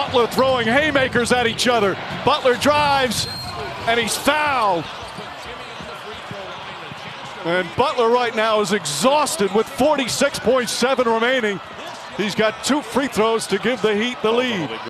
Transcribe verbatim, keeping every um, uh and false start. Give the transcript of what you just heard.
Butler throwing haymakers at each other. Butler drives, and he's fouled. And Butler right now is exhausted with forty-six point seven remaining. He's got two free throws to give the Heat the lead.